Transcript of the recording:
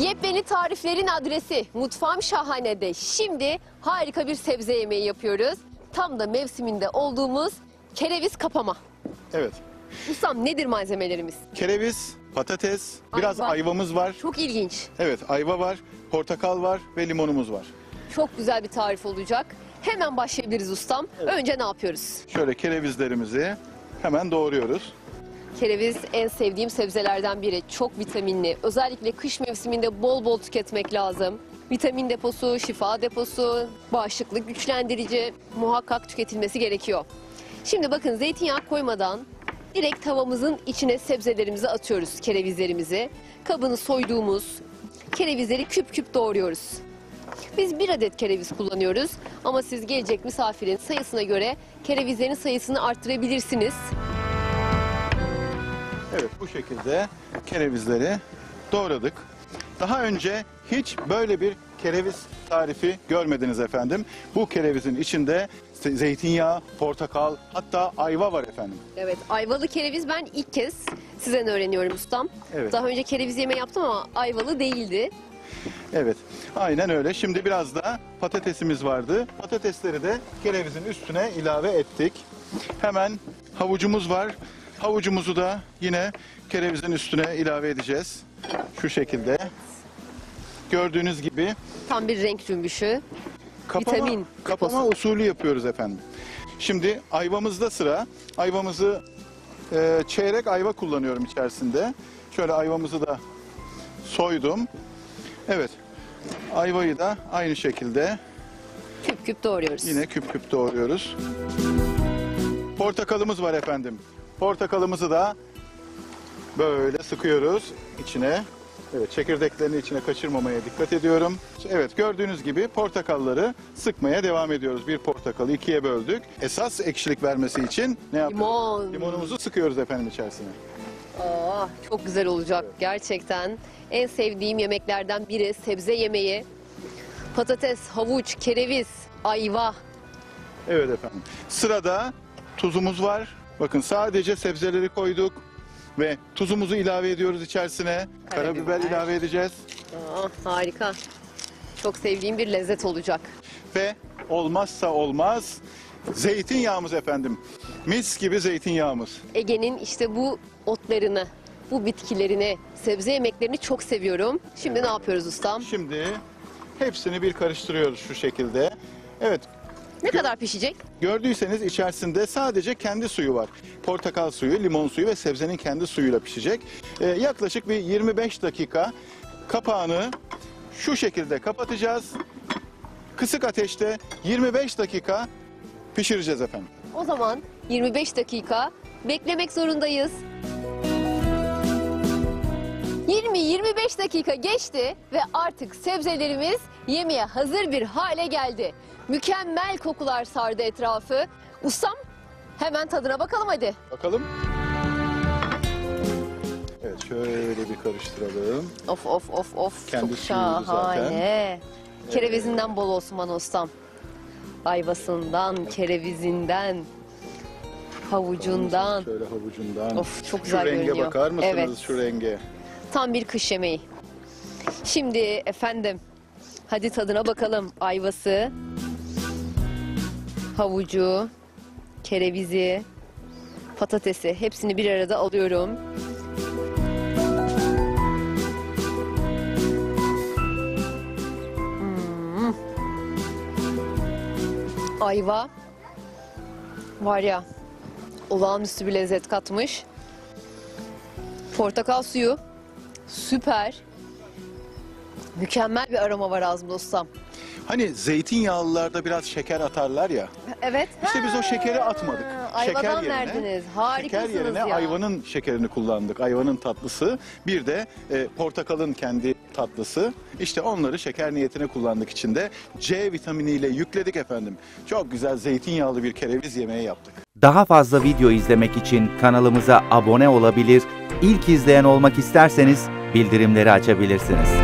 Yepyeni tariflerin adresi Mutfağım Şahane'de şimdi harika bir sebze yemeği yapıyoruz. Tam da mevsiminde olduğumuz kereviz kapama. Evet. Ustam, nedir malzemelerimiz? Kereviz, patates, biraz Ayva. ayvamız var. Çok ilginç. Evet, ayva var, portakal var ve limonumuz var. Çok güzel bir tarif olacak. Hemen başlayabiliriz ustam. Önce ne yapıyoruz? Şöyle kerevizlerimizi hemen doğruyoruz. Kereviz en sevdiğim sebzelerden biri. Çok vitaminli. Özellikle kış mevsiminde bol bol tüketmek lazım. Vitamin deposu, şifa deposu, bağışıklık güçlendirici muhakkak tüketilmesi gerekiyor. Şimdi bakın, zeytinyağı koymadan direkt tavamızın içine sebzelerimizi atıyoruz, kerevizlerimizi. Kabını soyduğumuz kerevizleri küp küp doğruyoruz. Biz 1 adet kereviz kullanıyoruz ama siz gelecek misafirin sayısına göre kerevizlerin sayısını arttırabilirsiniz. Evet, bu şekilde kerevizleri doğradık. Daha önce hiç böyle bir kereviz tarifi görmediniz efendim. Bu kerevizin içinde zeytinyağı, portakal, hatta ayva var efendim. Evet, ayvalı kereviz ben ilk kez sizden öğreniyorum ustam. Evet. Daha önce kereviz yemeği yaptım ama ayvalı değildi. Evet, aynen öyle. Şimdi biraz da patatesimiz vardı. Patatesleri de kerevizin üstüne ilave ettik. Hemen havucumuz var. Havucumuzu da yine kerevizin üstüne ilave edeceğiz. Şu şekilde. Gördüğünüz gibi Tam bir renk cümbüşü. Vitamin kapama deposu. usulü yapıyoruz efendim. Şimdi ayvamızda sıra. Ayvamızı çeyrek ayva kullanıyorum içerisinde. Şöyle ayvamızı da soydum. Evet. Ayvayı da aynı şekilde Küp küp doğruyoruz. yine küp küp doğruyoruz. Portakalımız var efendim. Portakalımızı da böyle sıkıyoruz içine. Evet, çekirdeklerini içine kaçırmamaya dikkat ediyorum. Evet, gördüğünüz gibi portakalları sıkmaya devam ediyoruz. Bir portakalı ikiye böldük. Esas ekşilik vermesi için ne yapıyoruz? Limon. Limonumuzu sıkıyoruz efendim içerisine. Aa, çok güzel olacak gerçekten. En sevdiğim yemeklerden biri sebze yemeği. Patates, havuç, kereviz, ayva. Evet efendim. Sırada tuzumuz var. Bakın, sadece sebzeleri koyduk ve tuzumuzu ilave ediyoruz içerisine. Karabiber ilave edeceğiz. Aa, harika. Çok sevdiğim bir lezzet olacak. Ve olmazsa olmaz zeytinyağımız efendim. Mis gibi zeytinyağımız. Ege'nin işte bu otlarını, bu bitkilerini, sebze yemeklerini çok seviyorum. Şimdi ne yapıyoruz ustam? Şimdi hepsini bir karıştırıyoruz şu şekilde. Evet, Ne kadar pişecek? gördüyseniz içerisinde sadece kendi suyu var. Portakal suyu, limon suyu ve sebzenin kendi suyuyla pişecek. Yaklaşık bir 25 dakika kapağını şu şekilde kapatacağız. Kısık ateşte 25 dakika pişireceğiz efendim. O zaman 25 dakika beklemek zorundayız. 20-25 dakika geçti ve artık sebzelerimiz yemeğe hazır bir hale geldi. Mükemmel kokular sardı etrafı. Ustam, hemen tadına bakalım hadi. Bakalım. Evet, şöyle bir karıştıralım. Of of of of. Kendi Çok suyuydu şahane. Kerevizinden bol olsun bana ustam. Ayvasından, kerevizinden, havucundan. Şöyle havucundan. Of, çok Şu güzel renge görünüyor. bakar mısınız, Evet. şu renge? Tam bir kış yemeği. Şimdi efendim, hadi tadına bakalım. Ayvası, havucu, kerevizi, patatesi, hepsini bir arada alıyorum. Ayva var ya, olağanüstü bir lezzet katmış. Portakal suyu süper. Mükemmel bir aroma var ağzımda ustam. Hani zeytinyağlılarda biraz şeker atarlar ya. Evet. İşte biz o şekeri atmadık. Ayvadan verdiniz. Harikasınız şeker yerine ya. ayvanın şekerini kullandık. Ayvanın tatlısı. Bir de portakalın kendi tatlısı. İşte onları şeker niyetine kullandık içinde. C vitaminiyle yükledik efendim. Çok güzel zeytinyağlı bir kereviz yemeği yaptık. Daha fazla video izlemek için kanalımıza abone olabilir, ilk izleyen olmak isterseniz bildirimleri açabilirsiniz.